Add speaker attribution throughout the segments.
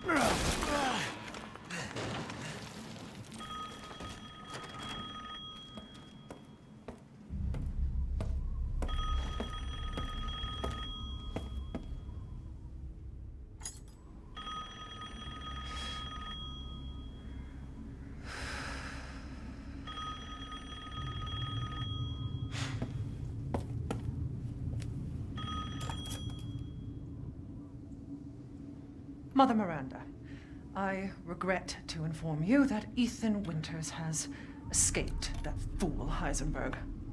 Speaker 1: Mother Miranda, I regret to inform you that Ethan Winters has escaped that fool Heisenberg.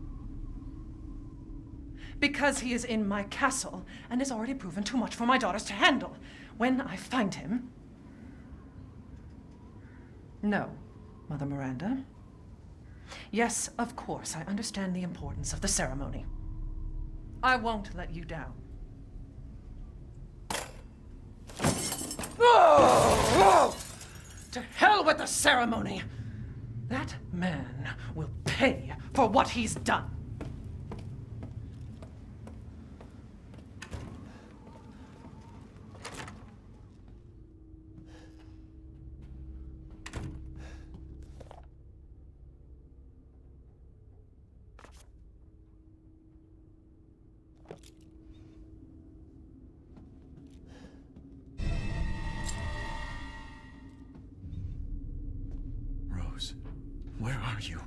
Speaker 1: Because he is in my castle and has already proven too much for my daughters to handle. When I find him... No, Mother Miranda. Yes, of course, I understand the importance of the ceremony. I won't let you down. To hell with the ceremony! That man will pay for what he's done.
Speaker 2: Where are you?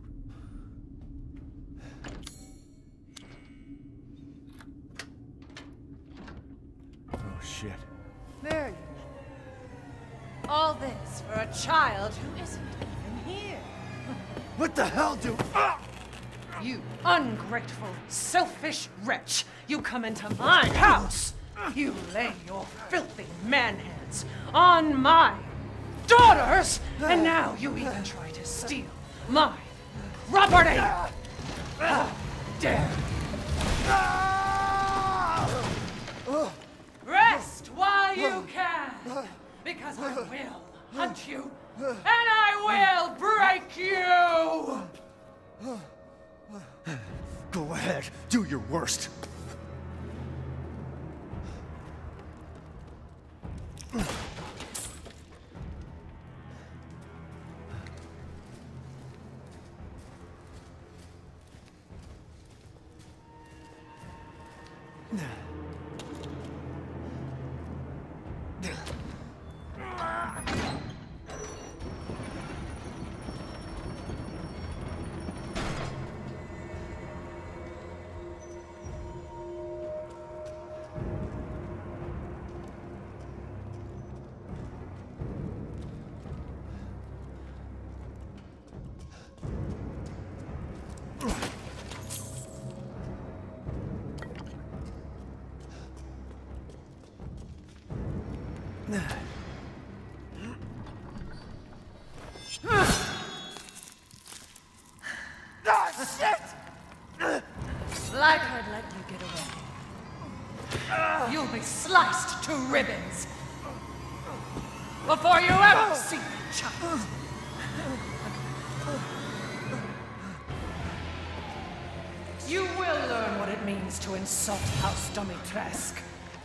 Speaker 2: Oh, shit.
Speaker 1: There you are. All this for a child who isn't even here.
Speaker 2: What the hell do...
Speaker 1: You ungrateful, selfish wretch! You come into my house! You lay your filthy man-hands on my daughters! And now you even try to steal my property! How dare you! Rest while you can! Because I will hunt you, and I will break you!
Speaker 2: Go ahead, do your worst.
Speaker 1: Like I'd let you get away. You'll be sliced to ribbons before you ever see me, child. You will learn what it means to insult House Domitresk.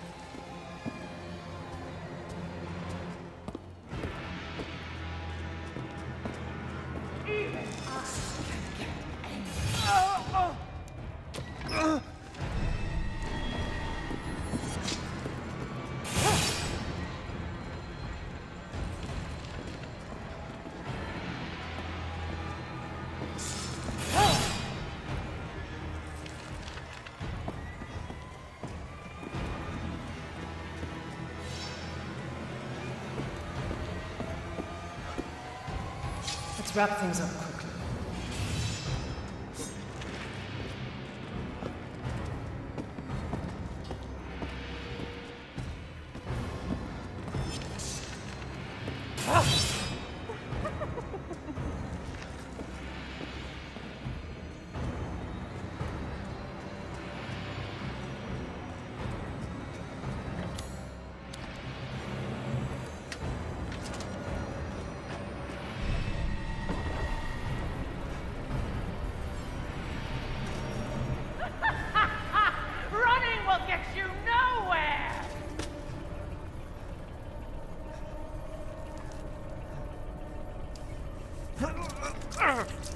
Speaker 1: Let's wrap things up quickly.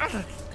Speaker 3: Ah!